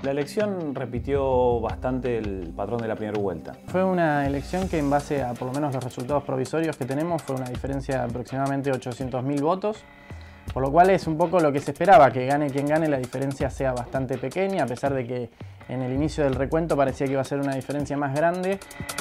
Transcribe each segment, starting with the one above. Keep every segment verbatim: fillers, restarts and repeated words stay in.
La elección repitió bastante el patrón de la primera vuelta. Fue una elección que en base a por lo menos los resultados provisorios que tenemos fue una diferencia de aproximadamente ochocientos mil votos, por lo cual es un poco lo que se esperaba, que gane quien gane la diferencia sea bastante pequeña, a pesar de que en el inicio del recuento parecía que iba a ser una diferencia más grande.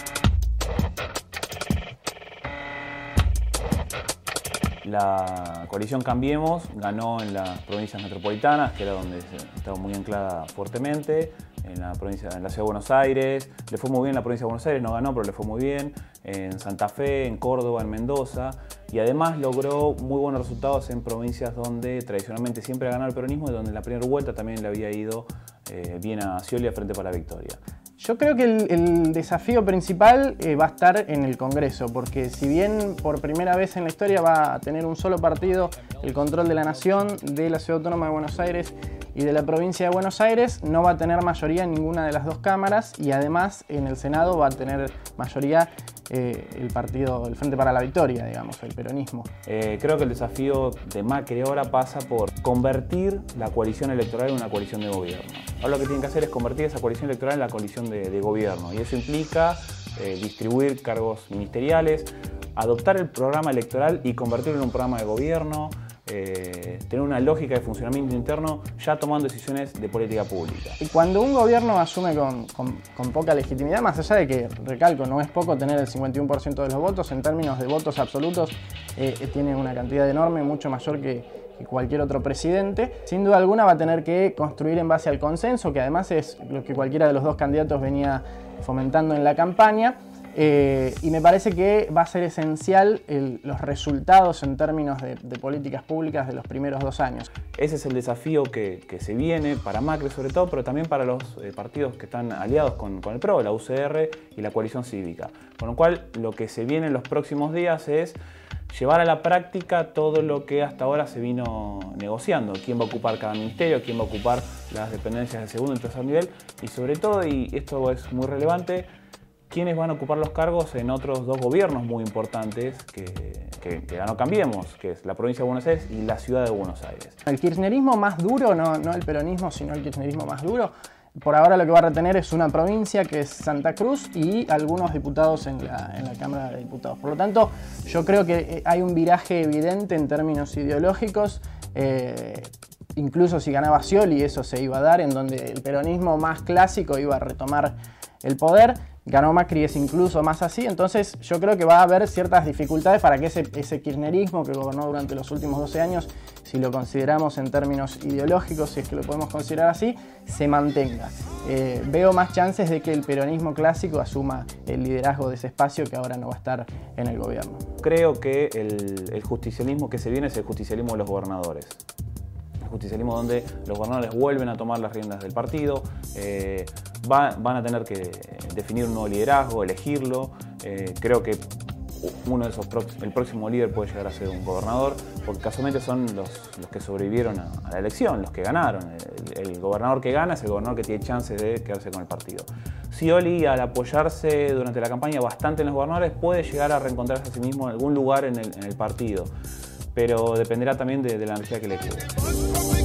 La coalición Cambiemos ganó en las provincias metropolitanas, que era donde estaba muy anclada fuertemente, en la, provincia, en la ciudad de Buenos Aires. Le fue muy bien en la provincia de Buenos Aires, no ganó, pero le fue muy bien. En Santa Fe, en Córdoba, en Mendoza. Y además logró muy buenos resultados en provincias donde tradicionalmente siempre ha ganado el peronismo y donde en la primera vuelta también le había ido eh, bien a Scioli a Frente para la Victoria. Yo creo que el, el desafío principal eh, va a estar en el Congreso, porque si bien por primera vez en la historia va a tener un solo partido el control de la nación, de la Ciudad Autónoma de Buenos Aires y de la provincia de Buenos Aires, no va a tener mayoría en ninguna de las dos cámaras y además en el Senado va a tener mayoría eh, el partido, el Frente para la Victoria, digamos, el peronismo. Eh, creo que el desafío de Macri ahora pasa por convertir la coalición electoral en una coalición de gobierno. Ahora lo que tienen que hacer es convertir esa coalición electoral en la coalición de, de gobierno y eso implica eh, distribuir cargos ministeriales, adoptar el programa electoral y convertirlo en un programa de gobierno, eh, tener una lógica de funcionamiento interno ya tomando decisiones de política pública. Y cuando un gobierno asume con, con, con poca legitimidad, más allá de que, recalco, no es poco tener el cincuenta y uno por ciento de los votos, en términos de votos absolutos eh, tiene una cantidad enorme, mucho mayor que, que cualquier otro presidente, sin duda alguna va a tener que construir en base al consenso, que además es lo que cualquiera de los dos candidatos venía fomentando en la campaña. Eh, y me parece que va a ser esencial el, los resultados en términos de, de políticas públicas de los primeros dos años. Ese es el desafío que, que se viene para Macri sobre todo, pero también para los eh, partidos que están aliados con, con el P R O, la U C R y la coalición cívica. Con lo cual lo que se viene en los próximos días es llevar a la práctica todo lo que hasta ahora se vino negociando. Quién va a ocupar cada ministerio, quién va a ocupar las dependencias de segundo y tercer nivel y sobre todo, y esto es muy relevante, quiénes van a ocupar los cargos en otros dos gobiernos muy importantes que, que, que ganó Cambiemos, que es la provincia de Buenos Aires y la ciudad de Buenos Aires. El kirchnerismo más duro, no, no el peronismo, sino el kirchnerismo más duro, por ahora lo que va a retener es una provincia que es Santa Cruz y algunos diputados en la, en la Cámara de Diputados. Por lo tanto, yo creo que hay un viraje evidente en términos ideológicos, eh, incluso si ganaba Scioli eso se iba a dar, en donde el peronismo más clásico iba a retomar el poder. Ganó Macri es incluso más así, entonces yo creo que va a haber ciertas dificultades para que ese, ese kirchnerismo que gobernó durante los últimos doce años, si lo consideramos en términos ideológicos, si es que lo podemos considerar así, se mantenga. Eh, veo más chances de que el peronismo clásico asuma el liderazgo de ese espacio que ahora no va a estar en el gobierno. Creo que el, el justicialismo que se viene es el justicialismo de los gobernadores. Justicialismo donde los gobernadores vuelven a tomar las riendas del partido, eh, va, van a tener que definir un nuevo liderazgo, elegirlo. Eh, creo que uno de esos el próximo líder puede llegar a ser un gobernador, porque casualmente son los, los que sobrevivieron a, a la elección, los que ganaron. El, el gobernador que gana es el gobernador que tiene chances de quedarse con el partido. Scioli, al apoyarse durante la campaña bastante en los gobernadores, puede llegar a reencontrarse a sí mismo en algún lugar en el, en el partido, pero dependerá también de, de la energía que le quede.